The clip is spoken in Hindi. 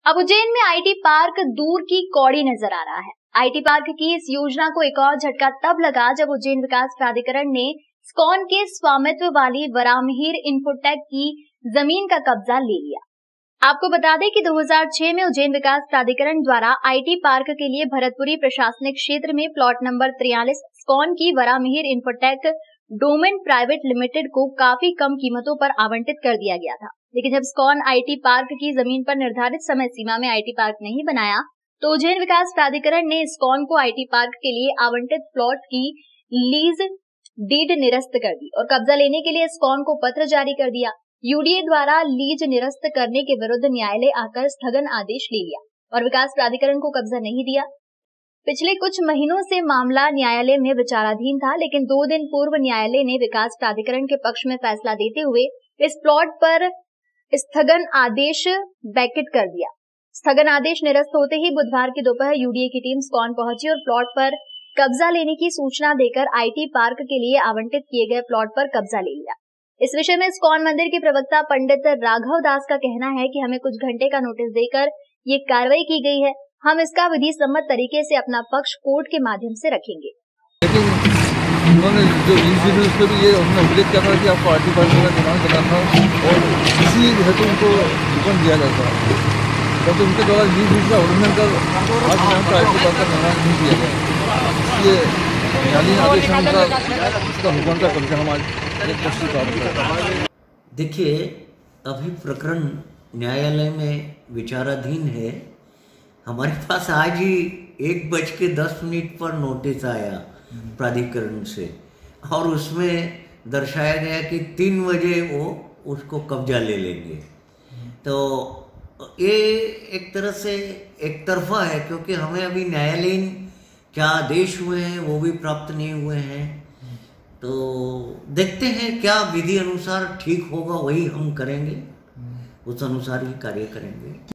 अब उज्जैन में आईटी पार्क दूर की कौड़ी नजर आ रहा है। आईटी पार्क की इस योजना को एक और झटका तब लगा जब उज्जैन विकास प्राधिकरण ने स्कॉन के स्वामित्व वाली वरामहिर इंफोटेक की जमीन का कब्जा ले लिया। आपको बता दें कि 2006 में उज्जैन विकास प्राधिकरण द्वारा आईटी पार्क के लिए भरतपुरी प्रशासनिक क्षेत्र में प्लॉट नंबर 43 स्कॉन की वरामहिर इंफोटेक डोमेन प्राइवेट लिमिटेड को काफी कम कीमतों पर आवंटित कर दिया गया था। लेकिन जब स्कॉन आईटी पार्क की जमीन पर निर्धारित समय सीमा में आईटी पार्क नहीं बनाया तो उज्जैन विकास प्राधिकरण ने स्कॉन को आईटी पार्क के लिए आवंटित प्लॉट की लीज डीड निरस्त कर दी और कब्जा लेने के लिए स्कॉन को पत्र जारी कर दिया। यूडीए द्वारा लीज निरस्त करने के विरुद्ध न्यायालय आकर स्थगन आदेश ले लिया और विकास प्राधिकरण को कब्जा नहीं दिया। पिछले कुछ महीनों से मामला न्यायालय में विचाराधीन था, लेकिन 2 दिन पूर्व न्यायालय ने विकास प्राधिकरण के पक्ष में फैसला देते हुए इस प्लॉट पर स्थगन आदेश वैकेट कर दिया। स्थगन आदेश निरस्त होते ही बुधवार की दोपहर यूडीए की टीम स्कॉन पहुंची और प्लॉट पर कब्जा लेने की सूचना देकर आईटी पार्क के लिए आवंटित किए गए प्लॉट पर कब्जा ले लिया। इस विषय में स्कॉन मंदिर के प्रवक्ता पंडित राघव दास का कहना है कि हमें कुछ घंटे का नोटिस देकर ये कार्रवाई की गई है। हम इसका विधि सम्मत तरीके से अपना पक्ष कोर्ट के माध्यम से रखेंगे। लेकिन उन्होंने जो लीज पे भी ये उन्होंने उल्लेख किया था कि आपको आईटी पार्क का निर्माण करना था और इसी हेतु उनको कूपन दिया जाता है, तो उनके द्वारा लीज का उल्लंघन कर आज नाम का आईटी पार्क का निर्माण नहीं किया गया। इसलिए न्यायालयीन आदेश अनुसार इसका भुगतान का कब्जा हम आज एक पुष्टि प्राप्त करें। देखिए, अभी प्रकरण न्यायालय में विचाराधीन है। हमारे पास आज ही 1:10 पर नोटिस आया प्राधिकरण से और उसमें दर्शाया गया कि 3 बजे वो उसको कब्जा ले लेंगे। तो ये एक तरह से एक तरफा है, क्योंकि हमें अभी न्यायालयीन क्या आदेश हुए हैं वो भी प्राप्त नहीं हुए हैं। तो देखते हैं क्या विधि अनुसार ठीक होगा, वही हम करेंगे, उस अनुसार ही कार्य करेंगे।